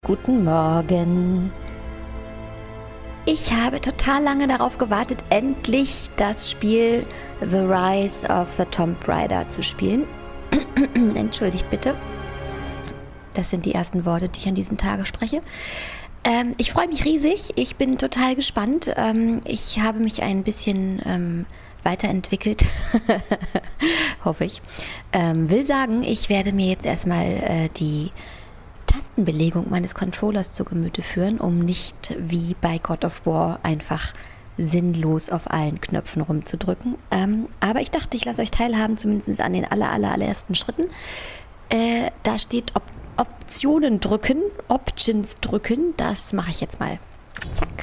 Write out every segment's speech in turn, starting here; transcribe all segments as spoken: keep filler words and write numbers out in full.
guten Morgen. Ich habe total lange darauf gewartet, endlich das Spiel The Rise of the Tomb Raider zu spielen. Entschuldigt bitte. Das sind die ersten Worte, die ich an diesem Tage spreche. Ähm, ich freue mich riesig. Ich bin total gespannt. Ähm, ich habe mich ein bisschen ähm, weiterentwickelt. Hoffe ich. Ähm, will sagen, ich werde mir jetzt erstmal äh, die Tastenbelegung meines Controllers zu Gemüte führen, um nicht wie bei God of War einfach sinnlos auf allen Knöpfen rumzudrücken. Ähm, aber ich dachte, ich lasse euch teilhaben, zumindest an den aller, aller, allerersten Schritten. Äh, da steht Op Optionen drücken, Options drücken. Das mache ich jetzt mal. Zack.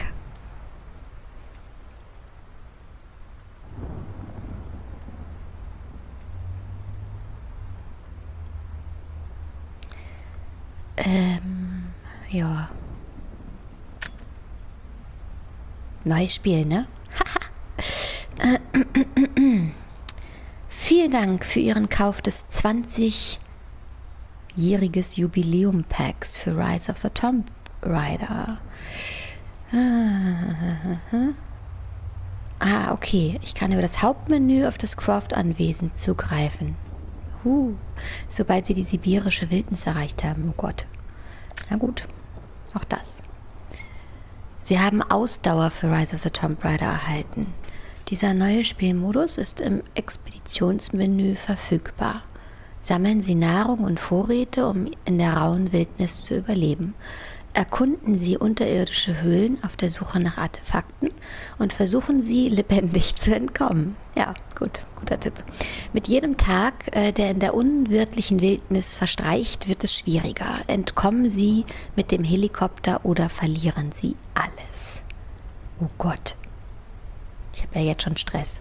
Ähm, ja. Neues Spiel, ne? Vielen Dank für Ihren Kauf des zwanzigjähriges Jubiläum-Packs für Rise of the Tomb Raider. Ah, okay. Ich kann über das Hauptmenü auf das Croft-Anwesen zugreifen. Uh, sobald Sie die sibirische Wildnis erreicht haben. Oh Gott. Na gut. Auch das. Sie haben Ausdauer für Rise of the Tomb Raider erhalten. Dieser neue Spielmodus ist im Expeditionsmenü verfügbar. Sammeln Sie Nahrung und Vorräte, um in der rauen Wildnis zu überleben. Erkunden Sie unterirdische Höhlen auf der Suche nach Artefakten und versuchen Sie, lebendig zu entkommen. Ja, gut, guter Tipp. Mit jedem Tag, äh, der in der unwirtlichen Wildnis verstreicht, wird es schwieriger. Entkommen Sie mit dem Helikopter oder verlieren Sie alles. Oh Gott. Ich habe ja jetzt schon Stress.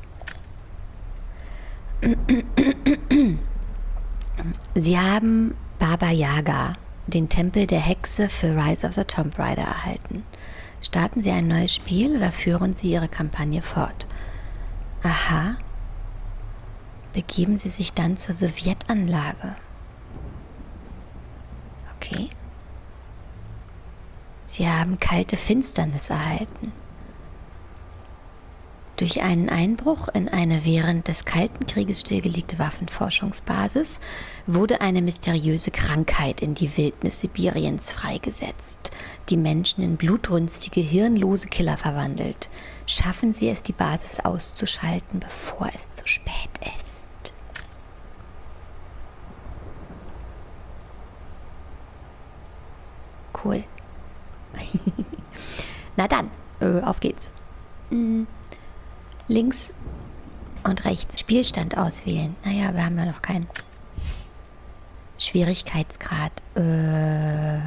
Sie haben Baba Yaga, den Tempel der Hexe für Rise of the Tomb Raider, erhalten. Starten Sie ein neues Spiel oder führen Sie Ihre Kampagne fort? Aha. Begeben Sie sich dann zur Sowjetanlage. Okay. Sie haben kalte Finsternis erhalten. Durch einen Einbruch in eine während des Kalten Krieges stillgelegte Waffenforschungsbasis wurde eine mysteriöse Krankheit in die Wildnis Sibiriens freigesetzt, die Menschen in blutrünstige, hirnlose Killer verwandelt. Schaffen Sie es, die Basis auszuschalten, bevor es zu spät ist. Cool. Na dann, äh, auf geht's. Hm. Links und rechts Spielstand auswählen. Naja, wir haben ja noch keinen. Schwierigkeitsgrad. Äh,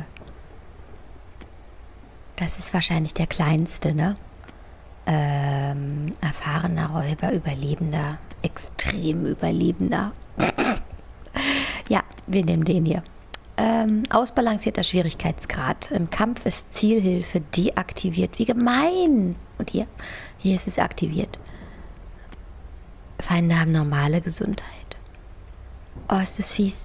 das ist wahrscheinlich der kleinste, ne? Ähm, erfahrener Räuber, Überlebender, extrem Überlebender. Ja, wir nehmen den hier. Ähm, ausbalancierter Schwierigkeitsgrad. Im Kampf ist Zielhilfe deaktiviert. Wie gemein! Und hier? Hier ist es aktiviert. Feinde haben normale Gesundheit. Oh, ist das fies.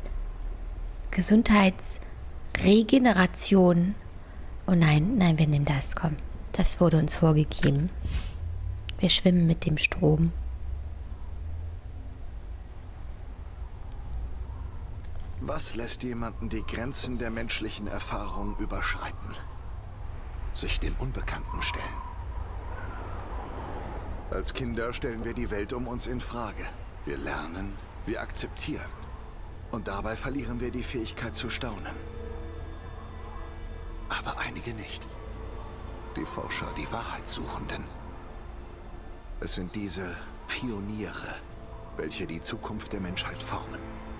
Gesundheitsregeneration. Oh nein, nein, wir nehmen das, komm. Das wurde uns vorgegeben. Wir schwimmen mit dem Strom. Was lässt jemanden die Grenzen der menschlichen Erfahrung überschreiten? Sich dem Unbekannten stellen. Als Kinder stellen wir die Welt um uns in Frage. Wir lernen, wir akzeptieren. Und dabei verlieren wir die Fähigkeit zu staunen. Aber einige nicht. Die Forscher, die Wahrheitssuchenden. Es sind diese Pioniere, welche die Zukunft der Menschheit formen.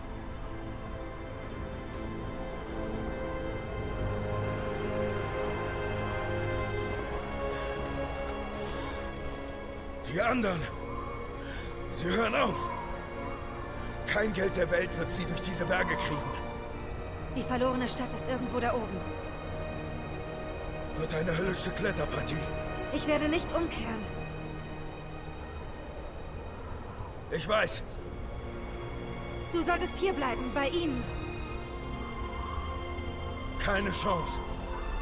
Die anderen, sie hören auf. Kein Geld der Welt wird sie durch diese Berge kriegen. Die verlorene Stadt ist irgendwo da oben. Wird eine höllische Kletterpartie. Ich werde nicht umkehren. Ich weiß. Du solltest hier bleiben, bei ihm. Keine Chance.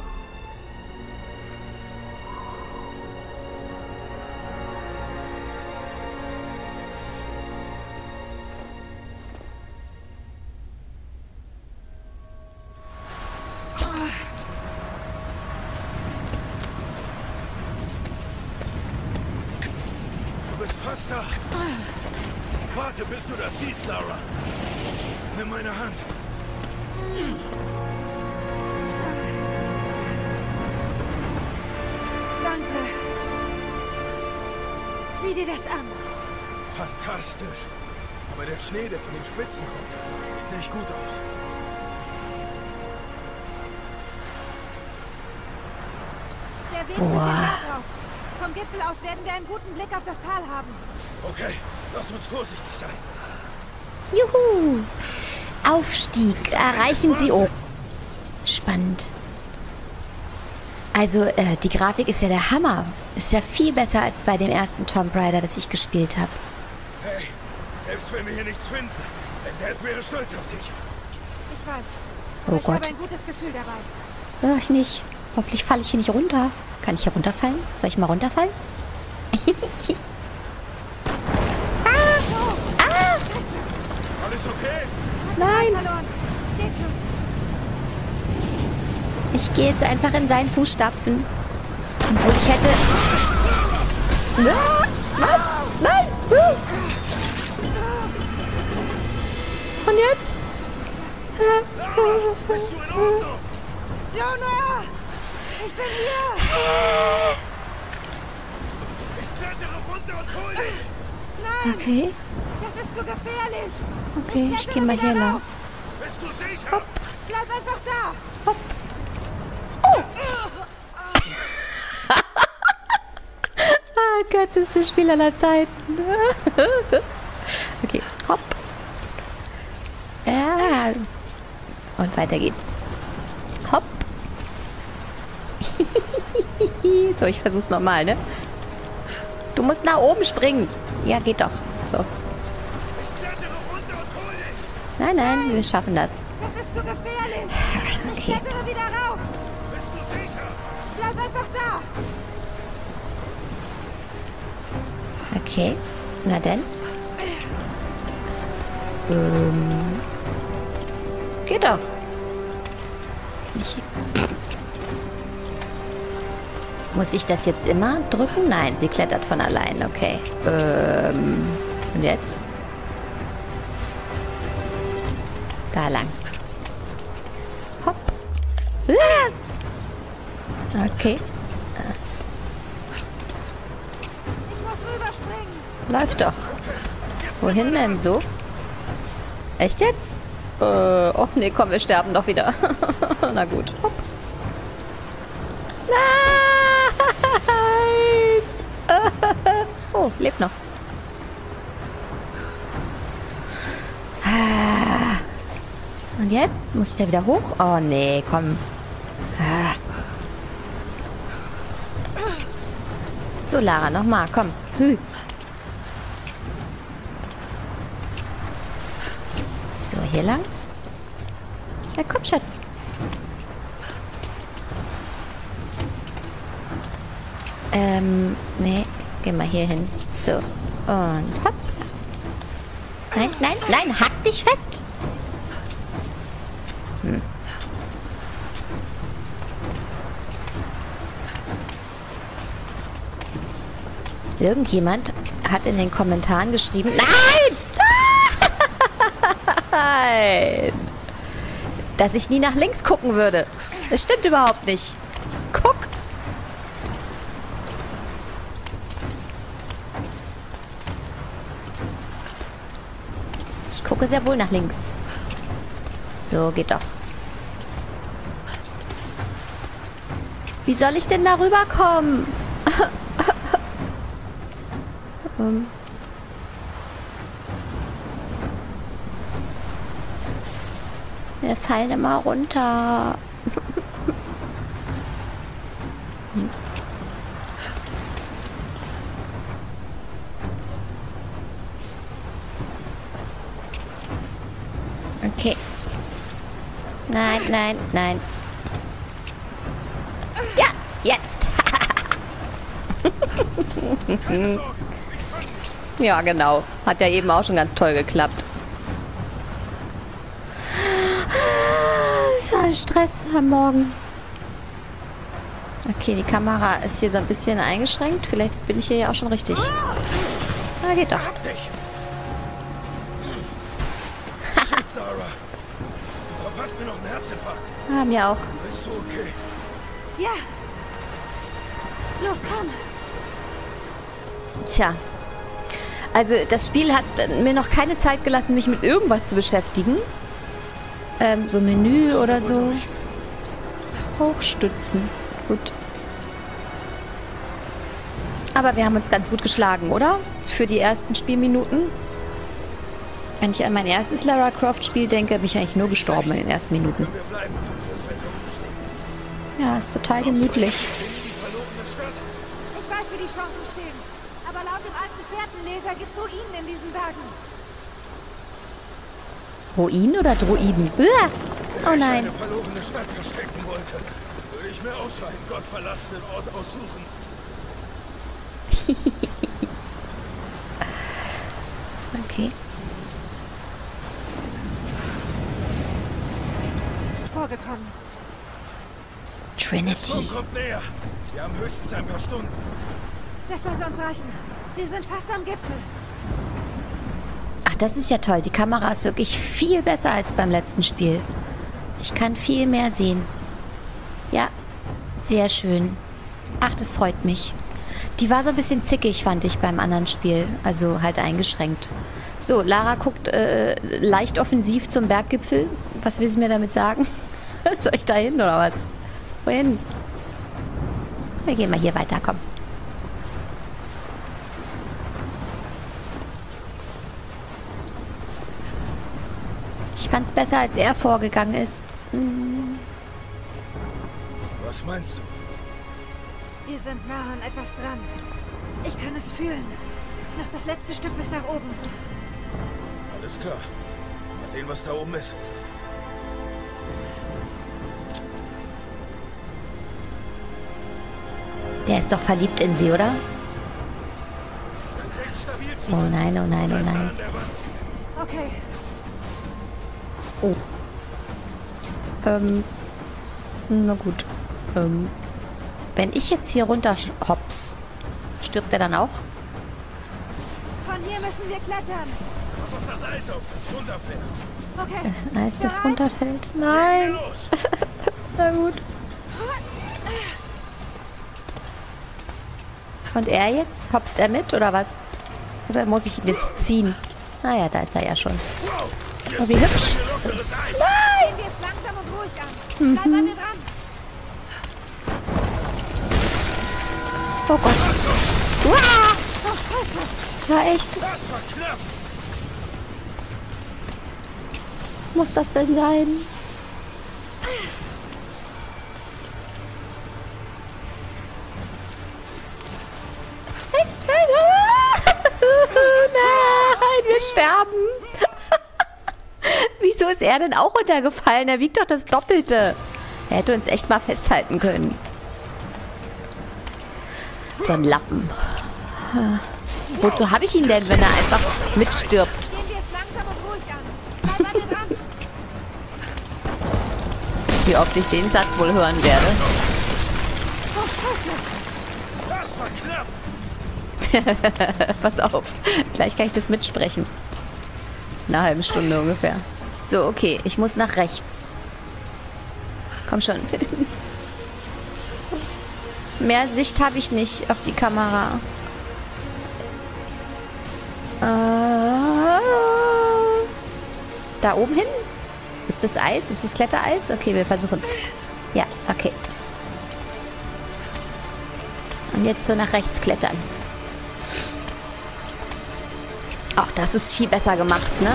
Du bist fast da. Warte, bis du das siehst, Lara. Nimm meine Hand. Danke. Sieh dir das an. Fantastisch. Aber der Schnee, der von den Spitzen kommt, sieht nicht gut aus. Der Weg führt den Berg rauf. Vom Gipfel aus werden wir einen guten Blick auf das Tal haben. Okay, lass uns vorsichtig sein. Juhu! Aufstieg. Erreichen Sie oben. Spannend. Also, äh, die Grafik ist ja der Hammer. Ist ja viel besser als bei dem ersten Tomb Raider, das ich gespielt habe. Hey, selbst wenn wir hier nichts finden, der Dad wäre stolz auf dich. Ich weiß. Oh ich Gott. habe ein gutes Gefühl dabei. Ja, ich nicht. Hoffentlich falle ich hier nicht runter. Kann ich hier runterfallen? Soll ich mal runterfallen? ah! Ah! Alles okay? Nein! Verloren. Geht schon. Ich gehe jetzt einfach in seinen Fußstapfen. Obwohl ich hätte... Ah! Was? Nein! Ah! Und jetzt? Lara, bist du in Ordnung? Jonah! Ich bin hier! Ich klettere runter und hol dich. Nein! Okay, Das ist zu gefährlich! okay, ich gehe mal hier lang. Bist du sicher? Bleib einfach da! Ah, kürzestes Spiel aller Zeiten. Okay, hopp. Ja. Und weiter geht's. Hopp. So, ich versuch's nochmal, ne? Du musst nach oben springen. Ja, geht doch. So. Ich klettere runter und hol dich. Nein, nein, wir schaffen das. Das ist zu gefährlich! Ich Okay. klettere wieder rauf! Bist du sicher? Bleib einfach da! Okay. Na denn. Ähm. Geht doch. Ich Muss ich das jetzt immer drücken? Nein, sie klettert von allein. Okay. Ähm. Und jetzt? Da lang. Hopp. Ah! Okay. Ich muss rüberspringen! Läuft doch. Wohin denn so? Echt jetzt? Äh, oh nee, komm, wir sterben doch wieder. Na gut. Hopp. Nein! Oh, lebt noch. Ah. Und jetzt? Muss ich da wieder hoch? Oh nee, komm. Ah. So, Lara, nochmal, komm. Hü. So, hier lang. Ja, komm schon. Ähm, nee. Geh mal hier hin. So. Und hopp. Nein, nein, nein. Halt dich fest. Hm. Irgendjemand hat in den Kommentaren geschrieben... Nein! Nein! Dass ich nie nach links gucken würde. Das stimmt überhaupt nicht. Guck! Ich gucke sehr wohl nach links. So, geht doch. Wie soll ich denn da rüberkommen? um. Wir fallen immer runter. Okay. Nein, nein, nein. Ja, jetzt. Ja, genau. Hat ja eben auch schon ganz toll geklappt. kein Stress am Morgen. Okay, die Kamera ist hier so ein bisschen eingeschränkt. Vielleicht bin ich hier ja auch schon richtig. Na, geht doch. Hab dich! Shit, Lara. Du verpasst mir noch einen Herzinfarkt. Ah, mir auch. Bist du okay? Ja. Los, komm. Tja. Also, das Spiel hat mir noch keine Zeit gelassen, mich mit irgendwas zu beschäftigen. Ähm, so Menü oder so. Hochstützen. Gut. Aber wir haben uns ganz gut geschlagen, oder? Für die ersten Spielminuten. Wenn ich an mein erstes Lara Croft Spiel denke, bin ich eigentlich nur gestorben in den ersten Minuten. Wir bleiben, falls das Wetter umschlägt. Ja, ist total gemütlich. Die verlorene Stadt. Ich weiß, wie die Chancen stehen. Aber laut dem alten Fährtenleser gibt's Ruinen in diesen Bergen. Ruinen oder Druiden? Uah! Oh Wenn ich nein. eine verlorene Stadt verstecken wollte, würde ich mir auch so einen gottverlassenen Ort aussuchen. Okay. Vorgekommen. Trinity. Sturm kommt näher. Wir haben höchstens ein paar Stunden. Das sollte uns reichen. Wir sind fast am Gipfel. Ach, das ist ja toll. Die Kamera ist wirklich viel besser als beim letzten Spiel. Ich kann viel mehr sehen. Ja, sehr schön. Ach, das freut mich. Die war so ein bisschen zickig, fand ich, beim anderen Spiel. Also halt eingeschränkt. So, Lara guckt äh, leicht offensiv zum Berggipfel. Was will sie mir damit sagen? Soll ich da hin oder was? Wohin? Wir gehen mal hier weiter, komm. Ich fand's besser, als er vorgegangen ist. Hm. Was meinst du? Wir sind nah an etwas dran. Ich kann es fühlen. Noch das letzte Stück bis nach oben. Alles klar. Mal sehen, was da oben ist. Der ist doch verliebt in sie, oder? Recht stabil zu Oh sein. nein, oh nein, oh Bleib nah nein. an der Wand. Okay. Oh. Ähm. Na gut. Ähm. Wenn ich jetzt hier runter hops, stirbt er dann auch? Von hier müssen wir klettern. Pass auf das Eis auf, das runterfällt. Okay. Als das Bereit? runterfällt? Legen wir Nein. los. Na gut. Und er jetzt? Hopst er mit oder was? Oder muss ich ihn jetzt ziehen? Naja, da ist er ja schon. Wow. Hier Oh, ist wie hübsch. ein lockeres Eis. Gehen wir es langsam und ruhig an. Bleib an mir dran. Oh Gott. Uah! Oh, Scheiße. Ja, echt. Das war knapp. Muss das denn sein? Nein, wir sterben. Wieso ist er denn auch runtergefallen? Er wiegt doch das Doppelte. Er hätte uns echt mal festhalten können. So ein Lappen. Wozu habe ich ihn denn, wenn er einfach mitstirbt? Gehen wir es langsam und ruhig an. Bleib an mir dran. Wie oft ich den Satz wohl hören werde. Oh, Scheiße. Das war knapp. Pass auf. Gleich kann ich das mitsprechen. In einer halben Stunde ungefähr. So, okay. Ich muss nach rechts. Komm schon. Mehr Sicht habe ich nicht auf die Kamera. Äh, da oben hin? Ist das Eis? Ist das Klettereis? Okay, wir versuchen es. Ja, okay. Und jetzt so nach rechts klettern. Ach, das ist viel besser gemacht, ne?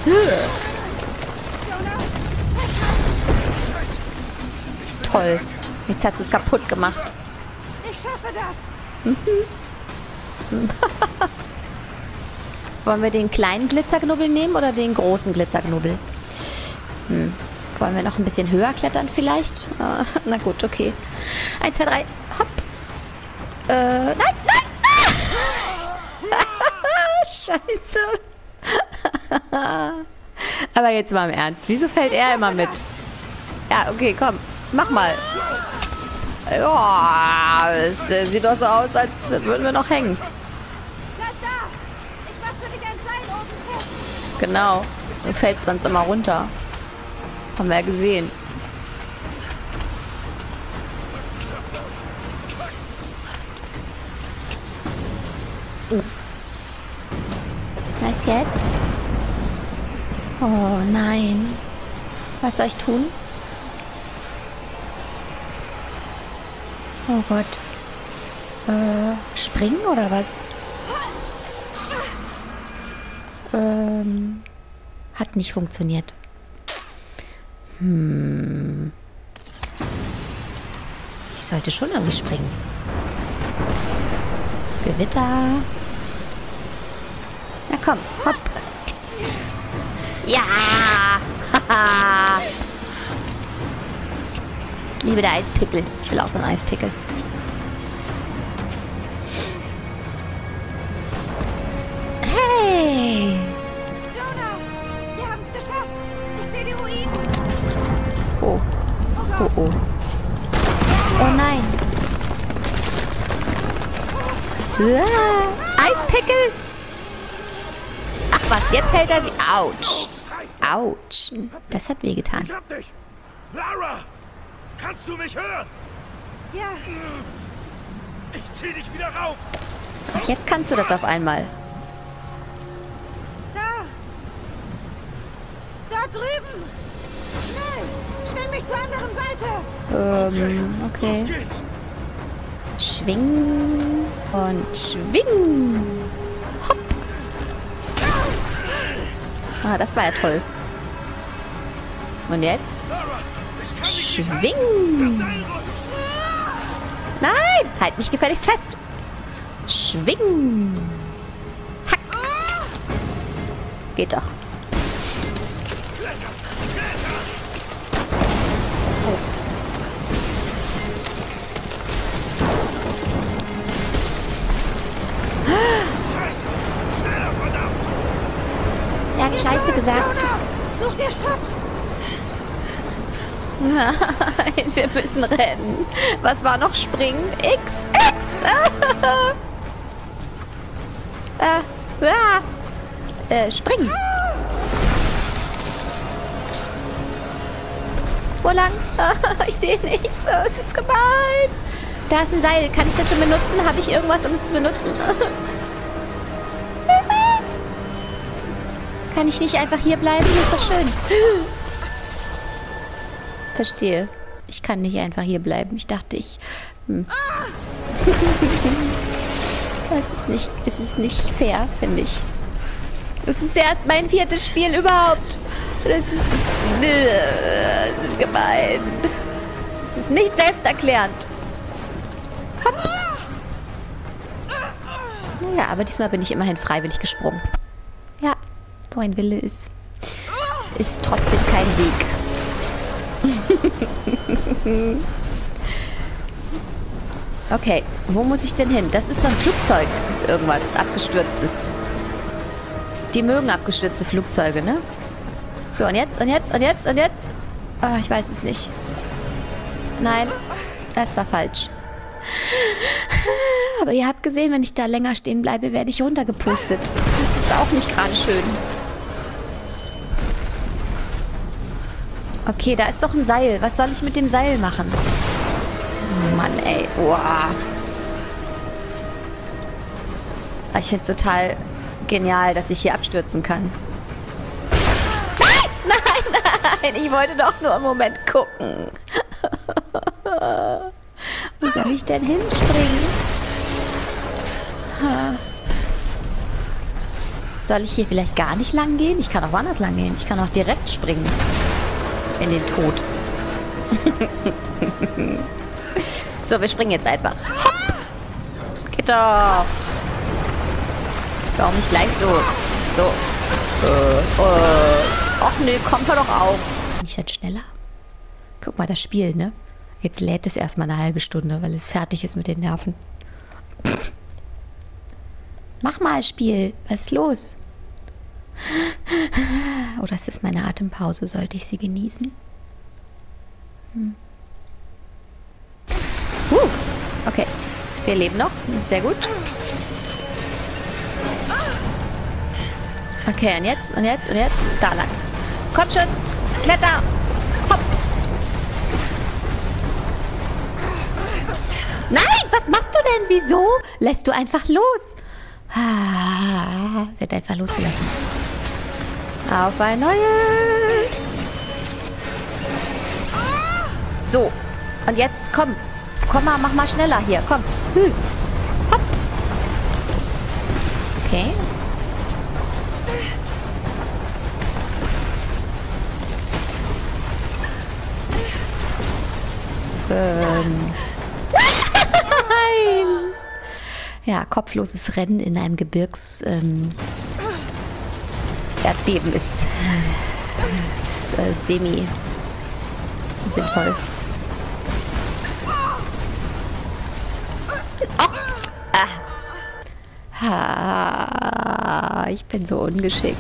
Toll. Jetzt hast du es kaputt gemacht. Ich schaffe das. Wollen wir den kleinen Glitzerknubbel nehmen oder den großen Glitzerknubbel? Hm. Wollen wir noch ein bisschen höher klettern vielleicht? Äh, na gut, okay. Eins, zwei, drei. Hopp. Äh, nein, nein! Ah! Scheiße. Aber jetzt mal im Ernst. Wieso fällt er immer mit? Ja, okay, komm. Mach mal. Ja, es äh, sieht doch so aus, als würden wir noch hängen. Bleib da! Ich mach für dich ein Seil oben fest. Genau. Du fällst sonst immer runter. Haben wir ja gesehen. Uh. Was jetzt? Oh nein. Was soll ich tun? Oh Gott. Äh, springen oder was? Ähm, hat nicht funktioniert. Hm. Ich sollte schon irgendwie springen. Gewitter. Na komm, hopp. Ja! Haha! Ich liebe der Eispickel. Ich will auch so einen Eispickel. Hey! Jonah! Wir haben es geschafft! Ich sehe die Ruinen! Oh. Oh Oh, Gott! oh. Oh nein. Ah, Eispickel! Ach was, jetzt hält er sie. Autsch. Autsch. Das hat wehgetan. Ich hab dich! Lara! Kannst du mich hören? Ja, Ich zieh dich wieder rauf! Ach, jetzt kannst du das auf einmal. da! Da drüben! Schnell! Schwing mich zur anderen Seite! Ähm, okay. Los geht's! Schwingen und schwingen. Hopp. Ah, das war ja toll. Und jetzt? Lara! Ich kann dich nicht halten! Das Schwingen. Seil rutscht! Nein, halt mich gefälligst fest. Schwingen. Hack. Geht doch. Kletter! Kletter! Scheiße! Schneller, verdammt! Er hat Scheiße gesagt. Jonah! Such dir Schutz! Nein, wir müssen rennen. Was war noch springen? X, X. äh, ah. äh, springen. Wo lang? Ich sehe nichts. Oh, es ist gemein. Da ist ein Seil. Kann ich das schon benutzen? Habe ich irgendwas, um es zu benutzen? Kann ich nicht einfach hier bleiben? Hier ist doch schön. Verstehe. Ich kann nicht einfach hier bleiben. Ich dachte, ich... Hm. Das ist nicht, es ist nicht fair, finde ich. Es ist erst mein viertes Spiel überhaupt. Das ist... Das ist gemein. Es ist nicht selbsterklärend. Hopp. Ja, aber diesmal bin ich immerhin freiwillig gesprungen. Ja, wo ein Wille ist, ist trotzdem kein Weg. Okay, wo muss ich denn hin? Das ist so ein Flugzeug. Irgendwas abgestürztes. Die mögen abgestürzte Flugzeuge, ne? So, und jetzt, und jetzt, und jetzt, und jetzt. Oh, ich weiß es nicht. Nein, das war falsch. Aber ihr habt gesehen, wenn ich da länger stehen bleibe, werde ich runtergepustet. Das ist auch nicht gerade schön. Okay, da ist doch ein Seil. Was soll ich mit dem Seil machen? Oh Mann, ey. Wow. Ich finde es total genial, dass ich hier abstürzen kann. Nein, nein, nein. Ich wollte doch nur einen Moment gucken. Wo soll ich denn hinspringen? Soll ich hier vielleicht gar nicht lang gehen? Ich kann auch woanders lang gehen. Ich kann auch direkt springen. In den Tod. So, wir springen jetzt einfach. Hopp. Geht doch. Warum nicht gleich so? So. Äh, äh. Och nö, kommt er doch auf. Nicht jetzt schneller? Guck mal, das Spiel, ne? Jetzt lädt es erstmal eine halbe Stunde, weil es fertig ist mit den Nerven. Mach mal, Spiel. Was ist los? Oder ist das meine Atempause? Sollte ich sie genießen? Hm. Uh, okay. Wir leben noch. Sehr gut. Okay, und jetzt, und jetzt, und jetzt. Da lang. Komm schon. Kletter. Hopp. Nein, was machst du denn? Wieso? Lässt du einfach los? Ah, sie hat einfach losgelassen. Auf ein neues. So. Und jetzt, komm. Komm mal, mach mal schneller hier. Komm. Hm. Hopp. Okay. Ähm. Nein. Ja, kopfloses Rennen in einem Gebirgs... Ähm, Erdbeben ist, ist äh, semi sinnvoll. Oh. Ah. Ah, ich bin so ungeschickt.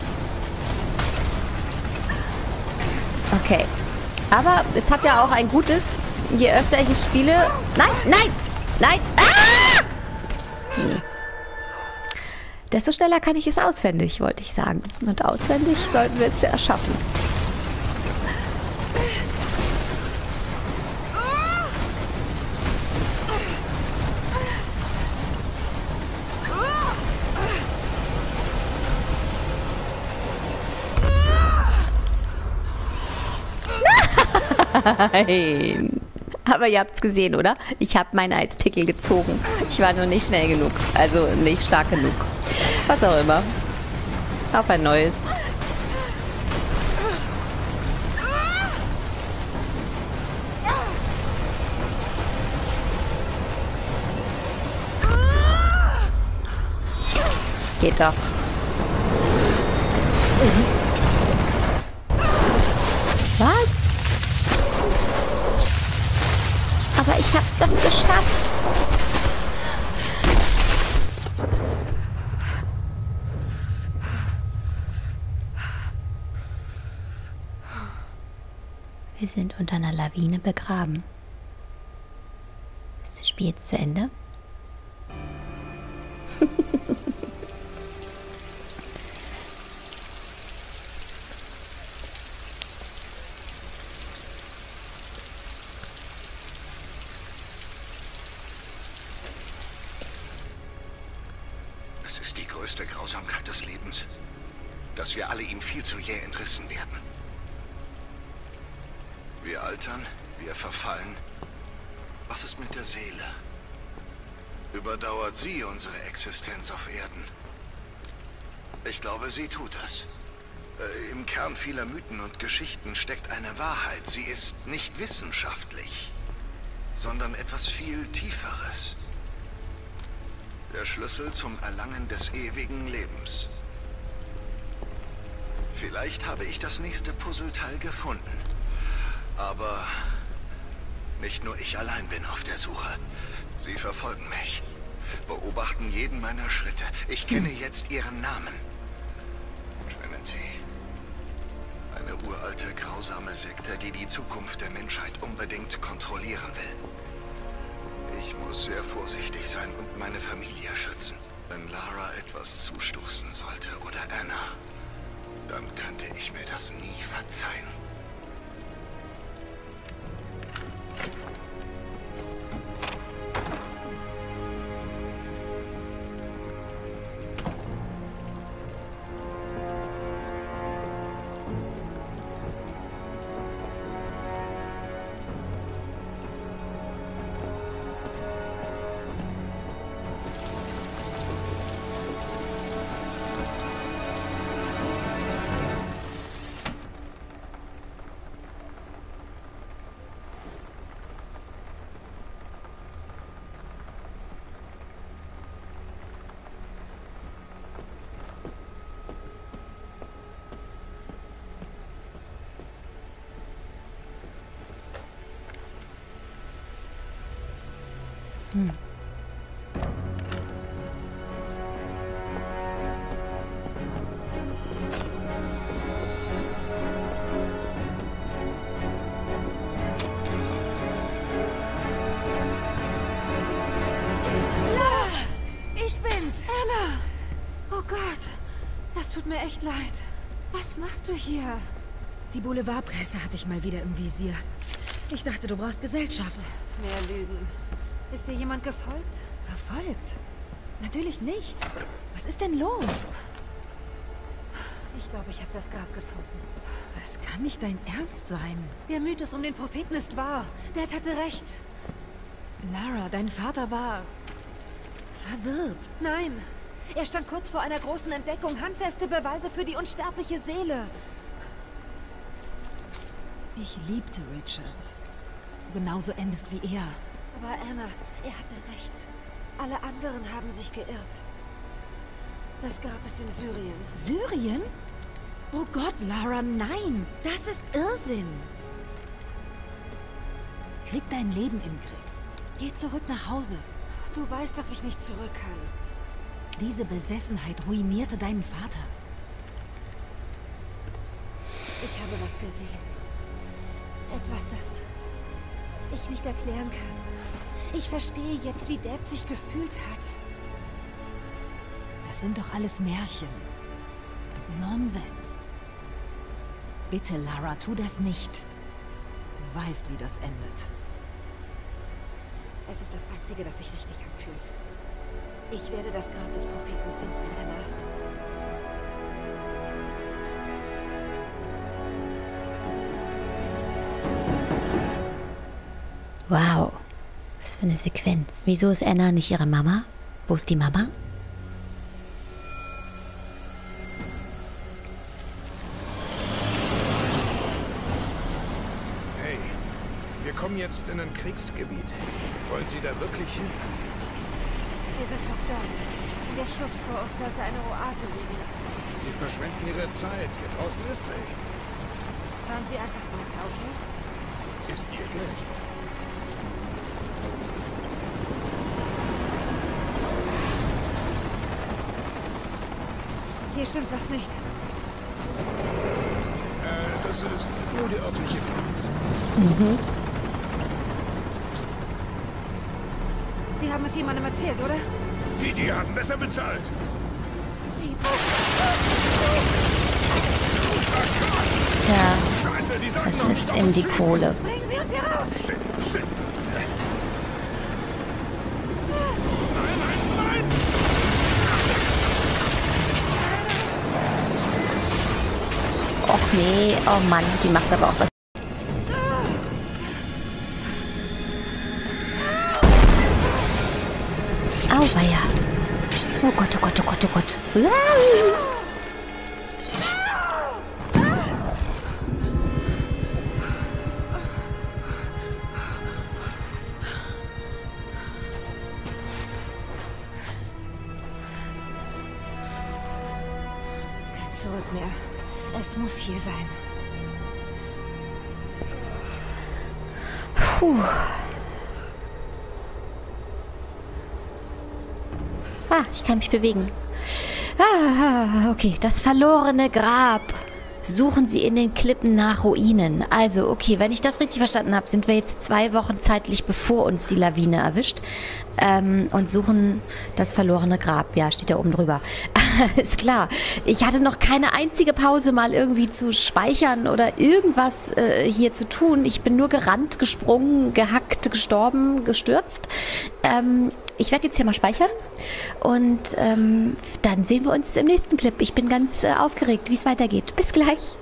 Okay. Aber es hat ja auch ein Gutes, je öfter ich es spiele... Nein, nein, nein! Ah! Hm. Desto schneller kann ich es auswendig, wollte ich sagen. Und auswendig sollten wir es ja schaffen. Nein. Aber ihr habt es gesehen, oder? Ich habe meinen Eispickel gezogen. Ich war nur nicht schnell genug. Also nicht stark genug. Was auch immer. Auf ein neues. Geht doch. Was? Aber ich hab's doch geschafft. Wir sind unter einer Lawine begraben. Ist das Spiel jetzt zu Ende? Es ist die größte Grausamkeit des Lebens, dass wir alle ihm viel zu jäh entrissen werden. Wir altern, wir verfallen. Was ist mit der Seele? Überdauert sie unsere Existenz auf Erden? Ich glaube, sie tut es. Äh, Im Kern vieler Mythen und Geschichten steckt eine Wahrheit. Sie ist nicht wissenschaftlich, sondern etwas viel Tieferes. Der Schlüssel zum Erlangen des ewigen Lebens. Vielleicht habe ich das nächste Puzzleteil gefunden. Aber nicht nur ich allein bin auf der Suche. Sie verfolgen mich, beobachten jeden meiner Schritte. Ich kenne jetzt ihren Namen. Trinity. Eine uralte, grausame Sekte, die die Zukunft der Menschheit unbedingt kontrollieren will. Ich muss sehr vorsichtig sein und meine Familie schützen. Wenn Lara etwas zustoßen sollte oder Anna, dann könnte ich mir das nie verzeihen. Hm. tut mir echt leid. Was machst du hier? Die Boulevardpresse hatte ich mal wieder im Visier. Ich dachte, du brauchst Gesellschaft. Mehr Lügen. Ist dir jemand gefolgt? Verfolgt? Natürlich nicht. Was ist denn los? Ich glaube, ich habe das Grab gefunden. Das kann nicht dein Ernst sein. Der Mythos um den Propheten ist wahr. Dad hatte recht. Lara, dein Vater war... verwirrt. Nein. Er stand kurz vor einer großen Entdeckung. Handfeste Beweise für die unsterbliche Seele. Ich liebte Richard. Genauso endest wie er. Aber Anna, er hatte recht. Alle anderen haben sich geirrt. Das Grab ist in Syrien. Syrien? Oh Gott, Lara, nein! Das ist Irrsinn! Krieg dein Leben im Griff. Geh zurück nach Hause. Du weißt, dass ich nicht zurück kann. Diese Besessenheit ruinierte deinen Vater. Ich habe was gesehen. Etwas, das ich nicht erklären kann. Ich verstehe jetzt, wie Dad sich gefühlt hat. Das sind doch alles Märchen. Nonsens. Bitte, Lara, tu das nicht. Du weißt, wie das endet. Es ist das Einzige, das sich richtig anfühlt. Ich werde das Grab des Propheten finden, Anna. Wow. Was für eine Sequenz. Wieso ist Anna nicht ihre Mama? Wo ist die Mama? Hey, wir kommen jetzt in ein Kriegsgebiet. Wollen Sie da wirklich hin? Wir sind fast da. In der Schlucht vor uns sollte eine Oase liegen. Sie verschwenden Ihre Zeit. Hier draußen ist nichts. Fahren Sie einfach weiter, okay? Ist Ihr Geld. Hier stimmt was nicht. Äh, das ist nur der örtliche Platz. Mhm. Sie haben es jemandem erzählt, oder? Die, die haben besser bezahlt. Sie... Tja, Scheiße, die sagen was noch nützt nicht ihm auf die uns Kohle? Bringen Sie uns hier raus! Shit, shit. Nein, nein, nein! Och nee, oh Mann, die macht aber auch was. Auweia. Oh Gott, oh Gott, oh Gott, oh Gott. Kein Zurück mehr. Es muss hier sein. Puh. Ah, ich kann mich bewegen. Ah, okay, das verlorene Grab. Suchen Sie in den Klippen nach Ruinen. Also, okay, wenn ich das richtig verstanden habe, sind wir jetzt zwei Wochen zeitlich bevor uns die Lawine erwischt ähm, und suchen das verlorene Grab. Ja, steht da oben drüber. Ist klar. Ich hatte noch keine einzige Pause, mal irgendwie zu speichern oder irgendwas äh, hier zu tun. Ich bin nur gerannt, gesprungen, gehackt, gestorben, gestürzt. Ähm, ich werde jetzt hier mal speichern und ähm, dann sehen wir uns im nächsten Clip. Ich bin ganz äh, aufgeregt, wie es weitergeht. Bis gleich.